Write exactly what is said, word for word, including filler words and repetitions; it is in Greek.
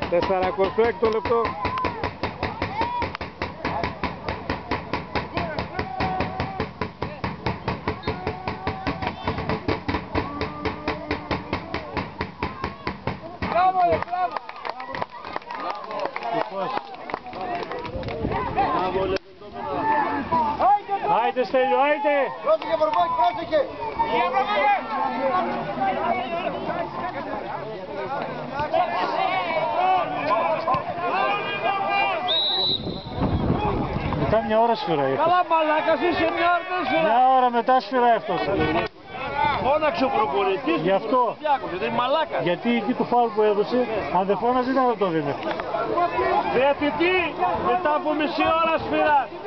σαράντα έξι λεπτό. Άιτε Στέλιο, άιτε! Πρόσεχε Βορβάκη, πρόσεχε! Μετά μια ώρα σφυρά έφτασε. Καλά μαλάκας είσαι, μια ώρα τέσσερα. Μια ώρα μετά σφυρά έφτασε. Φώναξε ο προπονητής. Γι' αυτό. Δεν μαλάκας. Γιατί εκεί το φάουλ που έδωσε, αν δεν φώναζε δεν θα το δίνει. Διατητή, μετά από μισή ώρα σφυρά.